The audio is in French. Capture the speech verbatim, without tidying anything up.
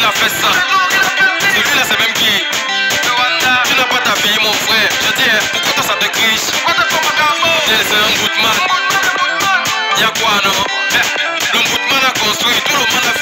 a fait ça. Celui-là, c'est même qui? Tu n'as pas ta fille, mon frère. Je dis, hein, pourquoi toi ça te criche? C'est un bootman. Y'a quoi, non? Le bootman a construit, tout le monde a